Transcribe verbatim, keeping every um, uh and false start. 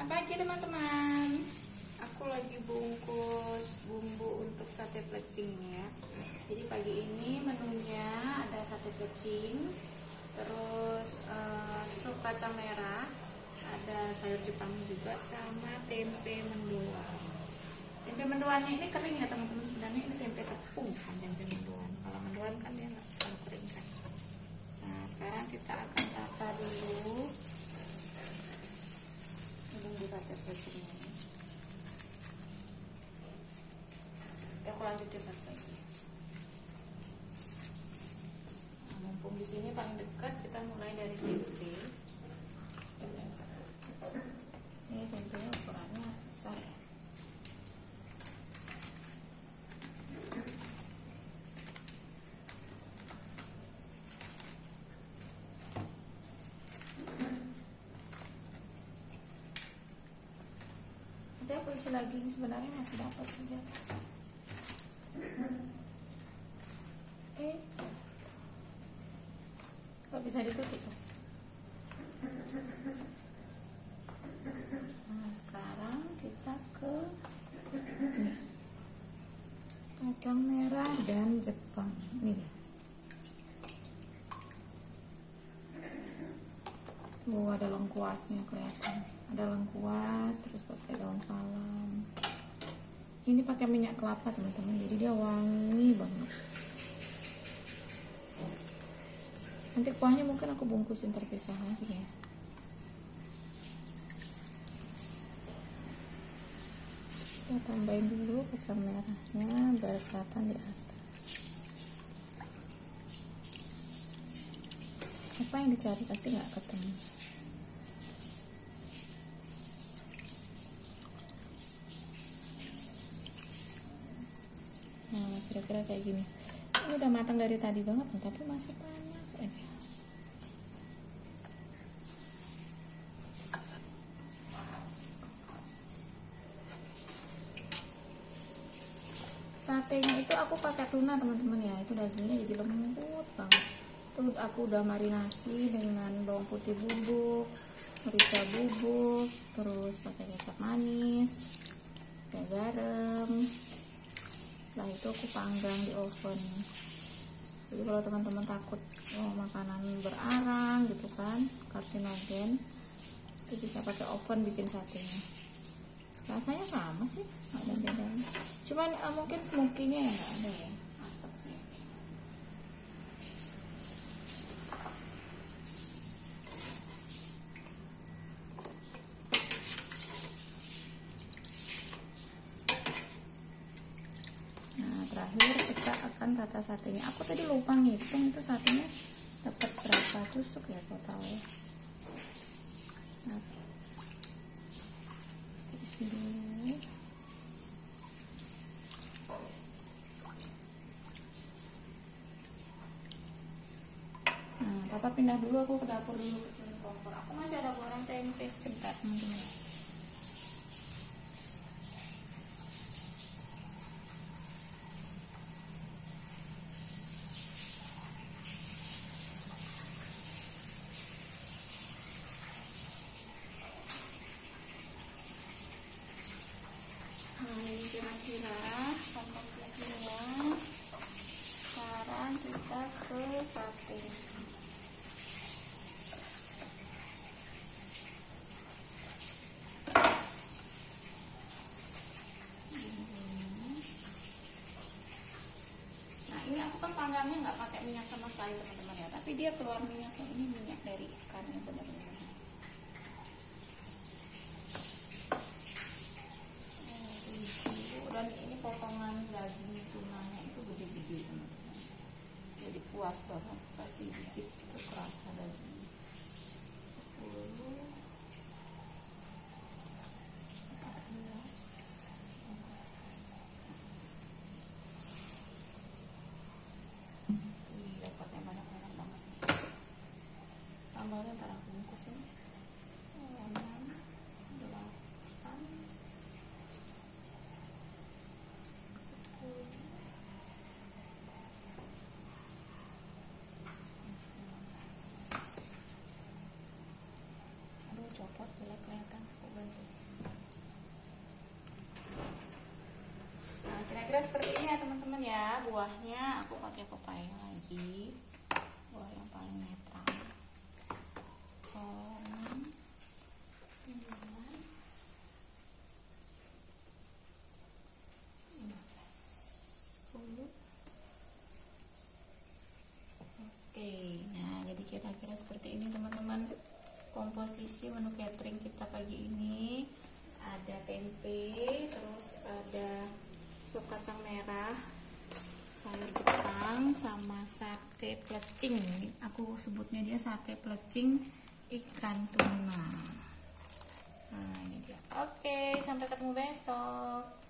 Selamat pagi teman-teman. Aku lagi bungkus bumbu untuk sate plecing ini ya. Jadi pagi ini menunya ada sate plecing, terus uh, sup kacang merah, ada sayur Jepang juga, sama tempe mendoan. Tempe mendoannya ini kering ya teman-teman. Sebenarnya ini tempe tepung kan, tempe mendoan. Kalau mendoan kan dia nggak terlalu kering kan. Nah sekarang kita akan tata dulu bumbu sate plecing ini. Ya, aku lanjutin satu lagi. Nah, mumpung di sini paling dekat, kita mulai dari tempe. Ini tempenya ukurannya besar ya. Nanti aku isi lagi, sebenarnya masih dapat saja. Eh, kok bisa ditutup? Nah, sekarang kita ke ini. Kacang merah dan Jepang. Nih. Oh, ada lengkuasnya kelihatan. Ada lengkuas, terus pakai daun salam. Ini pakai minyak kelapa teman-teman, jadi dia wangi banget. Nanti kuahnya mungkin aku bungkusin terpisah lagi ya. Kita tambahin dulu kacang merahnya biar kelihatan di atas. Apa yang dicari pasti nggak ketemu. Nah, kira-kira kayak gini. Ini udah matang dari tadi banget, tapi masih panas aja. Satenya itu aku pakai tuna teman-teman ya. Itu dagingnya jadi lembut banget. Itu aku udah marinasi dengan bawang putih bubuk, merica bubuk, terus pakai kecap manis, pakai garam. Setelah itu aku panggang di oven. Jadi kalau teman-teman takut oh, makanan berarang gitu kan, karsinogen, itu bisa pakai oven bikin satenya. Rasanya sama sih, nggak ada bedanya. Cuman eh, mungkin smokinya yang nggak ada ya, asapnya. Terakhir kita akan tata satenya. Aku tadi lupa ngitung itu satenya dapat berapa tusuk ya totalnya. Nah, isi dulu. Nah, papa pindah dulu, aku ke dapur dulu ke sini kompor. Aku masih ada goreng tempe sebentar teman-teman. Kira-kira komposisinya. Sekarang kita ke sate. Nah ini aku kan panggangnya nggak pakai minyak sama sekali teman-teman ya, tapi dia keluar minyaknya, ini minyak dari ikan yang benar-benar. Dan ini potongan daging tunanya itu gede-gede teman-teman, jadi puas banget, pasti dikit itu kerasa dagingnya. Sepuluh, empat belas, wih dapatnya banyak-banyak banget. Sambalnya ntar aku bungkus ini. Copot jelek kelihatan, aku bantu. lagi buah yang paling netral. enam, sembilan, lima belas, sepuluh. Oke, nah jadi kira-kira seperti ini teman-teman komposisi menu catering kita pagi ini. Ada tempe, terus ada sup kacang merah, sayur Jepang, sama sate plecing. Aku sebutnya dia sate plecing ikan tuna. Nah ini dia. Oke, sampai ketemu besok.